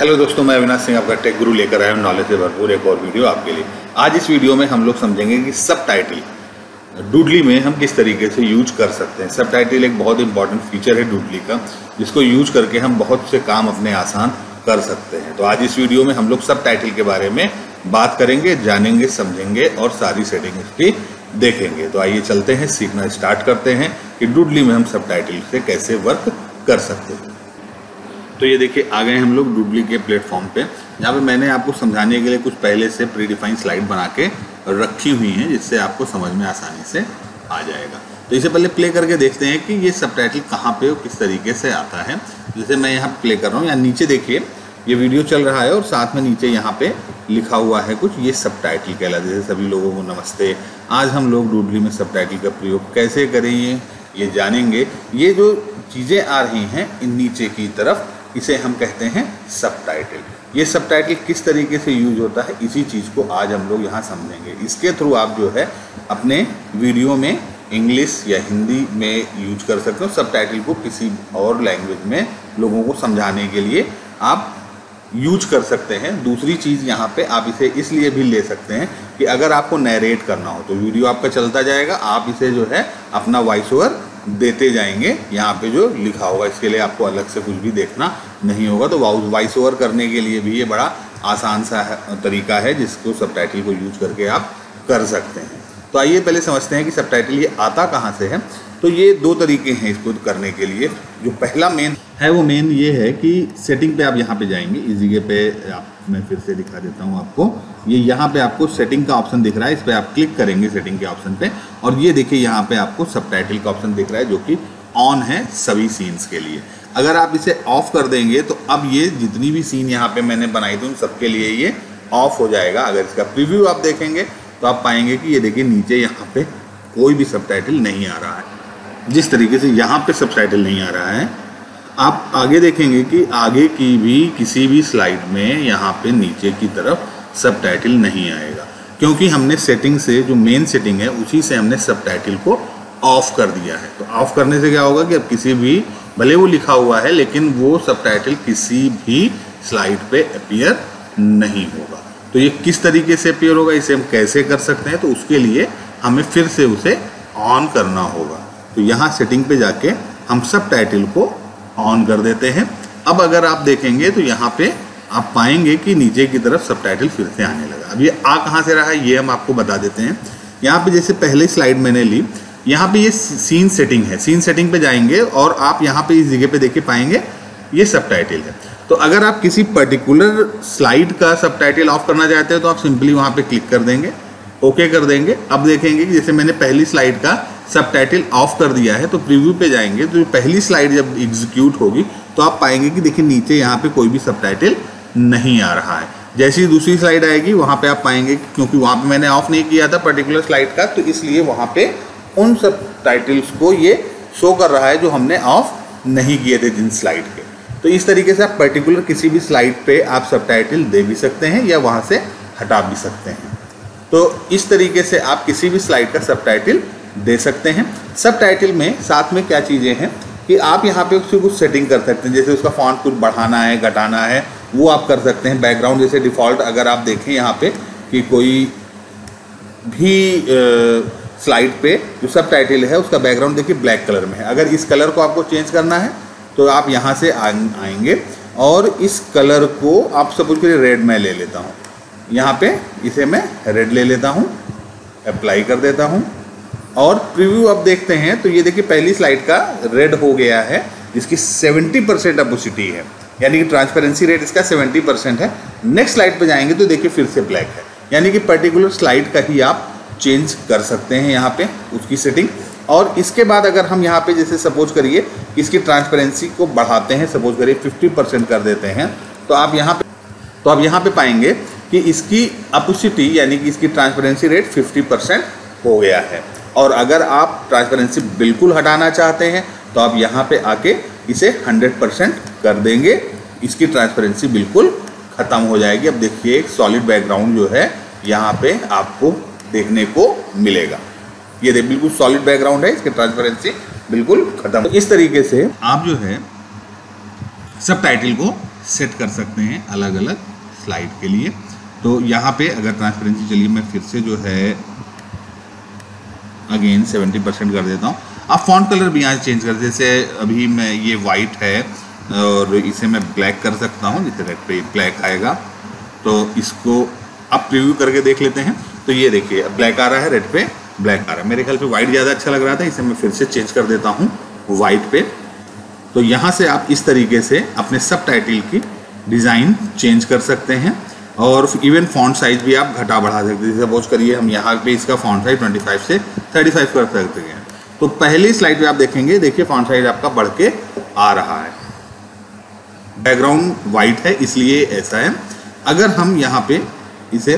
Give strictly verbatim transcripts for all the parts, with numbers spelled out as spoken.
Hello दोस्तों, मैं अविनाश सिंह आपका टेक गुरु लेकर आया हूँ नॉलेज से भरपूर एक और वीडियो आपके लिए। आज इस वीडियो में हम लोग समझेंगे कि सब टाइटल डूडली में हम किस तरीके से यूज कर सकते हैं। सब टाइटल एक बहुत इंपॉर्टेंट फीचर है डूडली का, जिसको यूज करके हम बहुत से काम अपने आसान कर सकते हैं। तो आज इस वीडियो में हम लोग सब टाइटल के बारे में बात करेंगे, जानेंगे, समझेंगे और सारी सेटिंग इसकी देखेंगे। तो आइए चलते हैं, सीखना स्टार्ट करते हैं कि डूडली में हम सब टाइटल से कैसे वर्क कर सकते हैं। तो ये देखिए आ गए हम लोग डूडली के प्लेटफॉर्म पे, जहाँ पे मैंने आपको समझाने के लिए कुछ पहले से प्री डिफाइंड स्लाइड बना के रखी हुई हैं, जिससे आपको समझ में आसानी से आ जाएगा। तो इसे पहले प्ले करके देखते हैं कि ये सबटाइटल कहाँ पे और किस तरीके से आता है। जैसे मैं यहाँ प्ले कर रहा हूँ, यहाँ नीचे देखिए ये वीडियो चल रहा है और साथ में नीचे यहाँ पे लिखा हुआ है कुछ, ये सबटाइटल कहलाता है। जैसे सभी लोगों को नमस्ते, आज हम लोग डूडली में सबटाइटल का प्रयोग कैसे करेंगे ये जानेंगे। ये जो चीज़ें आ रही हैं इन नीचे की तरफ, इसे हम कहते हैं सबटाइटल। ये सबटाइटल किस तरीके से यूज होता है, इसी चीज़ को आज हम लोग यहाँ समझेंगे। इसके थ्रू आप जो है अपने वीडियो में इंग्लिश या हिंदी में यूज कर सकते हो। सबटाइटल को किसी और लैंग्वेज में लोगों को समझाने के लिए आप यूज कर सकते हैं। दूसरी चीज़ यहाँ पे आप इसे इसलिए भी ले सकते हैं कि अगर आपको नैरेट करना हो तो वीडियो आपका चलता जाएगा, आप इसे जो है अपना वॉइस ओवर देते जाएंगे। यहाँ पे जो लिखा होगा इसके लिए आपको अलग से कुछ भी देखना नहीं होगा। तो वॉइस ओवर करने के लिए भी ये बड़ा आसान सा तरीका है, जिसको सबटाइटल को यूज करके आप कर सकते हैं। तो आइए पहले समझते हैं कि सबटाइटल ये आता कहाँ से है। तो ये दो तरीके हैं इसको करने के लिए। जो पहला मेन है वो मेन ये है कि सेटिंग पे आप यहाँ पे जाएंगे, इस जगह पे आप, मैं फिर से दिखा देता हूँ आपको। ये यहाँ पे आपको सेटिंग का ऑप्शन दिख रहा है, इस पर आप क्लिक करेंगे सेटिंग के ऑप्शन पे, और ये देखिए यहाँ पे आपको सबटाइटल का ऑप्शन दिख रहा है, जो कि ऑन है सभी सीन्स के लिए। अगर आप इसे ऑफ कर देंगे तो अब ये जितनी भी सीन यहाँ पे मैंने बनाई थी उन सबके लिए ये ऑफ हो जाएगा। अगर इसका प्रीव्यू आप देखेंगे तो आप पाएंगे कि ये देखिए नीचे यहाँ पे कोई भी सबटाइटल नहीं आ रहा है। जिस तरीके से यहाँ पे सबटाइटल नहीं आ रहा है, आप आगे देखेंगे कि आगे की भी किसी भी स्लाइड में यहाँ पे नीचे की तरफ सबटाइटल नहीं आएगा, क्योंकि हमने सेटिंग से, जो मेन सेटिंग है उसी से हमने सबटाइटल को ऑफ कर दिया है। तो ऑफ करने से क्या होगा कि अब किसी भी, भले वो लिखा हुआ है लेकिन वो सबटाइटल किसी भी स्लाइड पे अपीयर नहीं होगा। तो ये किस तरीके से अपीयर होगा, इसे हम कैसे कर सकते हैं, तो उसके लिए हमें फिर से उसे ऑन करना होगा। तो यहाँ सेटिंग पे जाके हम सबटाइटल को ऑन कर देते हैं। अब अगर आप देखेंगे तो यहाँ पे आप पाएंगे कि नीचे की तरफ सबटाइटल फिर से आने लगा। अब ये आ कहाँ से रहा है ये हम आपको बता देते हैं। यहाँ पे जैसे पहले स्लाइड मैंने ली, यहाँ पे ये सीन सेटिंग है, सीन सेटिंग पे जाएंगे और आप यहाँ पे इस जगह पे देखिए पाएंगे ये सबटाइटल है। तो अगर आप किसी पर्टिकुलर स्लाइड का सबटाइटल ऑफ करना चाहते हैं तो आप सिंपली वहाँ पे क्लिक कर देंगे, ओके कर देंगे। अब देखेंगे कि जैसे मैंने पहली स्लाइड का सबटाइटल ऑफ कर दिया है, तो प्रीव्यू पे जाएंगे तो पहली स्लाइड जब एग्जीक्यूट होगी तो आप पाएंगे कि देखिए नीचे यहाँ पे कोई भी सबटाइटल नहीं आ रहा है। जैसी दूसरी स्लाइड आएगी वहाँ पे आप पाएंगे, क्योंकि वहाँ पे मैंने ऑफ नहीं किया था पर्टिकुलर स्लाइड का, तो इसलिए वहाँ पे उन सबटाइटल्स को ये शो कर रहा है जो हमने ऑफ नहीं किए थे जिन स्लाइड के। तो इस तरीके से आप पर्टिकुलर किसी भी स्लाइड पे आप सबटाइटल दे भी सकते हैं या वहाँ से हटा भी सकते हैं। तो इस तरीके से आप किसी भी स्लाइड का सबटाइटल दे सकते हैं। सबटाइटल में साथ में क्या चीज़ें हैं कि आप यहाँ पे उससे कुछ सेटिंग कर सकते हैं। जैसे उसका फॉन्ट कुछ बढ़ाना है, घटाना है, वो आप कर सकते हैं। बैकग्राउंड जैसे डिफ़ॉल्ट अगर आप देखें यहाँ पे कि कोई भी स्लाइड पे जो सबटाइटल है उसका बैकग्राउंड देखिए ब्लैक कलर में है। अगर इस कलर को आपको चेंज करना है तो आप यहाँ से आएंगे और इस कलर को आप सपोज करिए रेड मैं ले लेता हूँ, यहाँ पे इसे मैं रेड ले लेता हूँ, अप्लाई कर देता हूँ और प्रीव्यू अब देखते हैं तो ये देखिए पहली स्लाइड का रेड हो गया है, जिसकी सेवेंटी परसेंट अपोसिटी है, यानी कि ट्रांसपेरेंसी रेट इसका सेवेंटी परसेंट है। नेक्स्ट स्लाइड पे जाएंगे तो देखिए फिर से ब्लैक है, यानी कि पर्टिकुलर स्लाइड का ही आप चेंज कर सकते हैं यहाँ पे उसकी सेटिंग। और इसके बाद अगर हम यहाँ पे जैसे सपोज करिए कि इसकी ट्रांसपेरेंसी को बढ़ाते हैं, सपोज करिए फिफ्टी परसेंट कर देते हैं, तो आप यहाँ पे तो आप यहाँ पे पाएंगे कि इसकी अपोसिटी यानी कि इसकी ट्रांसपेरेंसी रेट फिफ्टी परसेंट हो गया है। और अगर आप ट्रांसपेरेंसी बिल्कुल हटाना चाहते हैं तो आप यहाँ पे आके इसे हंड्रेड परसेंट कर देंगे, इसकी ट्रांसपेरेंसी बिल्कुल ख़त्म हो जाएगी। अब देखिए एक सॉलिड बैकग्राउंड जो है यहाँ पे आपको देखने को मिलेगा। ये देख बिल्कुल सॉलिड बैकग्राउंड है, इसकी ट्रांसपेरेंसी बिल्कुल खत्म। तो इस तरीके से आप जो है सबटाइटल को सेट कर सकते हैं अलग अलग स्लाइड के लिए। तो यहाँ पे अगर ट्रांसपेरेंसी, चलिए मैं फिर से जो है अगेन सेवेंटी परसेंट कर देता हूँ। आप फॉन्ट कलर भी यहाँ चेंज कर, जैसे अभी मैं ये वाइट है और इसे मैं ब्लैक कर सकता हूँ, जैसे रेड पे ब्लैक आएगा तो इसको आप प्रीव्यू करके देख लेते हैं। तो ये देखिए ब्लैक आ रहा है, रेड पे ब्लैक आ रहा है। मेरे ख्याल पे वाइट ज़्यादा अच्छा लग रहा था, इसे मैं फिर से चेंज कर देता हूँ वाइट पे। तो यहाँ से आप इस तरीके से अपने सब टाइटल की डिज़ाइन चेंज कर सकते हैं और इवन फॉन्ट साइज भी आप घटा बढ़ा सकते हैं। सपोज करिए हम यहाँ पे इसका फॉन्ट साइज पच्चीस से पैंतीस कर सकते हैं। तो पहली स्लाइड पे आप देखेंगे, देखिए फॉन्ट साइज आपका बढ़ के आ रहा है। बैकग्राउंड वाइट है इसलिए ऐसा है। अगर हम यहाँ पे इसे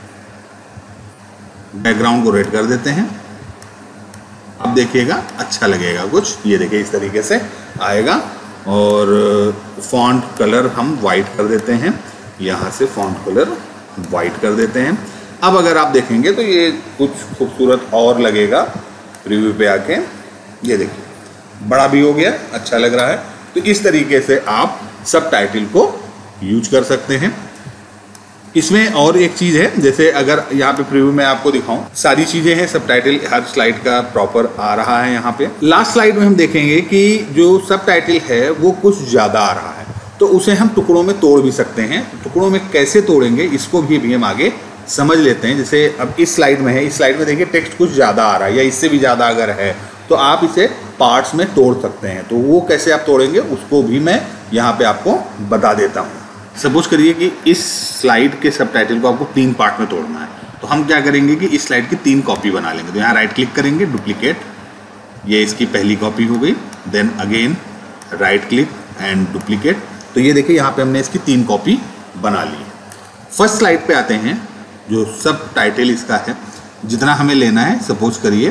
बैकग्राउंड को रेड कर देते हैं, अब देखिएगा अच्छा लगेगा कुछ। ये देखिए इस तरीके से आएगा और फॉन्ट कलर हम वाइट कर देते हैं, यहाँ से फॉन्ट कलर वाइट कर देते हैं। अब अगर आप देखेंगे तो ये कुछ खूबसूरत और लगेगा प्रीव्यू पे आके। ये देखिए बड़ा भी हो गया, अच्छा लग रहा है। तो इस तरीके से आप सब टाइटल को यूज कर सकते हैं। इसमें और एक चीज़ है, जैसे अगर यहाँ पे प्रीव्यू में आपको दिखाऊं, सारी चीज़ें हैं, सब टाइटल हर स्लाइड का प्रॉपर आ रहा है। यहाँ पे लास्ट स्लाइड में हम देखेंगे कि जो सब टाइटल है वो कुछ ज़्यादा आ रहा है, तो उसे हम टुकड़ों में तोड़ भी सकते हैं। टुकड़ों में कैसे तोड़ेंगे इसको भी अभी हम आगे समझ लेते हैं। जैसे अब इस स्लाइड में है, इस स्लाइड में देखिए टेक्स्ट कुछ ज़्यादा आ रहा है या इससे भी ज़्यादा अगर है तो आप इसे पार्ट्स में तोड़ सकते हैं। तो वो कैसे आप तोड़ेंगे उसको भी मैं यहाँ पे आपको बता देता हूँ। सपोज करिए कि इस स्लाइड के सब टाइटल को आपको तीन पार्ट में तोड़ना है, तो हम क्या करेंगे कि इस स्लाइड की तीन कॉपी बना लेंगे। तो यहाँ राइट क्लिक करेंगे, डुप्लीकेट, ये इसकी पहली कॉपी हो गई। Then again right click and duplicate. तो ये देखिए यहाँ पे हमने इसकी तीन कॉपी बना ली। फर्स्ट स्लाइड पे आते हैं, जो सब टाइटल इसका है, जितना हमें लेना है। सपोज करिए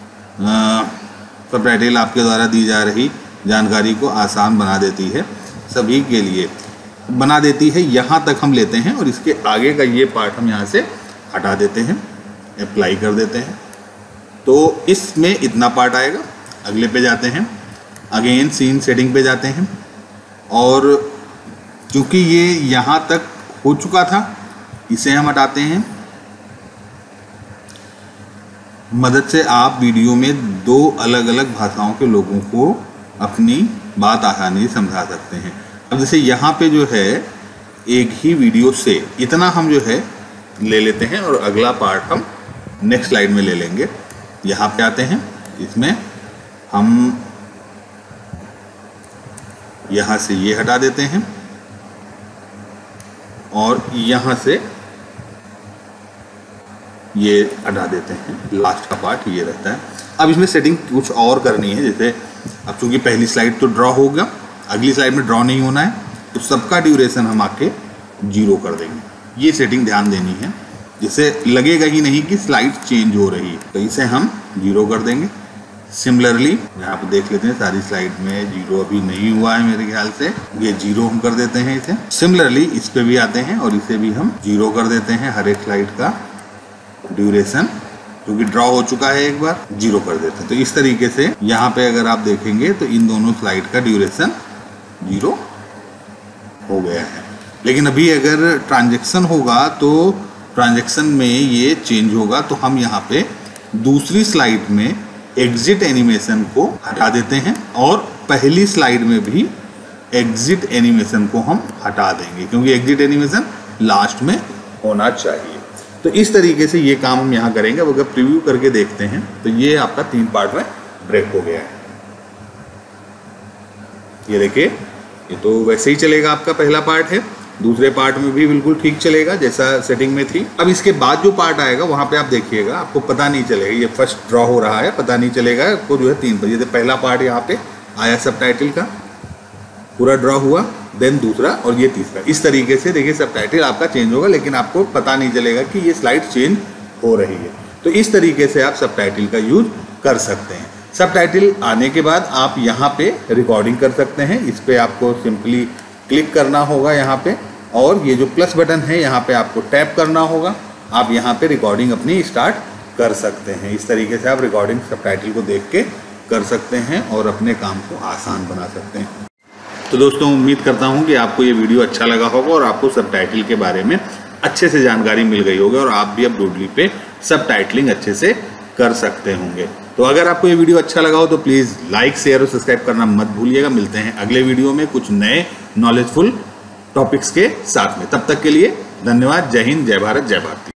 सब टाइटल आपके द्वारा दी जा रही जानकारी को आसान बना देती है, सभी के लिए बना देती है, यहाँ तक हम लेते हैं और इसके आगे का ये पार्ट हम यहाँ से हटा देते हैं, अप्लाई कर देते हैं। तो इसमें इतना पार्ट आएगा। अगले पे जाते हैं, अगेन सीन सेटिंग पे जाते हैं और क्योंकि ये यहाँ तक हो चुका था इसे हम हटाते हैं। मदद से आप वीडियो में दो अलग अलग भाषाओं के लोगों को अपनी बात आसानी से समझा सकते हैं। अब जैसे यहाँ पे जो है एक ही वीडियो से इतना हम जो है ले लेते हैं और अगला पार्ट हम नेक्स्ट स्लाइड में ले लेंगे। यहाँ पे आते हैं, इसमें हम यहाँ से ये हटा देते हैं और यहाँ से ये हटा देते हैं। लास्ट का पार्ट ये रहता है। अब इसमें सेटिंग कुछ और करनी है, जैसे अब चूंकि पहली स्लाइड तो ड्रॉ हो गया, अगली स्लाइड में ड्रॉ नहीं होना है, तो सबका ड्यूरेशन हम आके जीरो कर देंगे। ये सेटिंग ध्यान देनी है, जिससे लगेगा ही नहीं कि स्लाइड चेंज हो रही है। तो इसे हम जीरो कर देंगे। सिमिलरली यहाँ पे देख लेते हैं, सारी स्लाइड में जीरो अभी नहीं हुआ है मेरे ख्याल से, ये जीरो हम कर देते हैं इसे। सिमिलरली इस पे भी आते हैं और इसे भी हम जीरो कर देते हैं। हर एक स्लाइड का ड्यूरेशन क्योंकि ड्रॉ हो चुका है एक बार, जीरो कर देते हैं। तो इस तरीके से यहाँ पे अगर आप देखेंगे तो इन दोनों स्लाइड का ड्यूरेशन जीरो हो गया है। लेकिन अभी अगर ट्रांजैक्शन होगा तो ट्रांजैक्शन में ये चेंज होगा। तो हम यहाँ पे दूसरी स्लाइड में एग्जिट एनिमेशन को हटा देते हैं और पहली स्लाइड में भी एग्जिट एनिमेशन को हम हटा देंगे, क्योंकि एग्जिट एनिमेशन लास्ट में होना चाहिए। तो इस तरीके से ये काम हम यहाँ करेंगे। अब अगर प्रीव्यू करके देखते हैं तो ये आपका तीन पार्ट में ब्रेक हो गया है। ये देखिए, ये तो वैसे ही चलेगा, आपका पहला पार्ट है। दूसरे पार्ट में भी बिल्कुल ठीक चलेगा जैसा सेटिंग में थी। अब इसके बाद जो पार्ट आएगा वहाँ पे आप देखिएगा, आपको पता नहीं चलेगा, ये फर्स्ट ड्रॉ हो रहा है, पता नहीं चलेगा आपको जो है तीन बजे। पहला पार्ट यहाँ पे आया सब टाइटल का, पूरा ड्रॉ हुआ, देन दूसरा और ये तीसरा। इस तरीके से देखिए सब टाइटल आपका चेंज होगा, लेकिन आपको पता नहीं चलेगा कि ये स्लाइड चेंज हो रही है। तो इस तरीके से आप सब टाइटल का यूज कर सकते हैं। सब टाइटल आने के बाद आप यहाँ पे रिकॉर्डिंग कर सकते हैं। इस पर आपको सिंपली क्लिक करना होगा यहाँ पे, और ये जो प्लस बटन है यहाँ पे आपको टैप करना होगा। आप यहाँ पे रिकॉर्डिंग अपनी स्टार्ट कर सकते हैं। इस तरीके से आप रिकॉर्डिंग सब टाइटल को देख के कर सकते हैं और अपने काम को आसान बना सकते हैं। तो दोस्तों उम्मीद करता हूँ कि आपको ये वीडियो अच्छा लगा होगा और आपको सबटाइटल के बारे में अच्छे से जानकारी मिल गई होगी और आप भी अब डूडली पे सबटाइटलिंग अच्छे से कर सकते होंगे। तो अगर आपको ये वीडियो अच्छा लगा हो तो प्लीज़ लाइक शेयर और सब्सक्राइब करना मत भूलिएगा। मिलते हैं अगले वीडियो में कुछ नए नॉलेजफुल टॉपिक्स के साथ में। तब तक के लिए धन्यवाद। जय हिंद, जय भारत, जय भारती।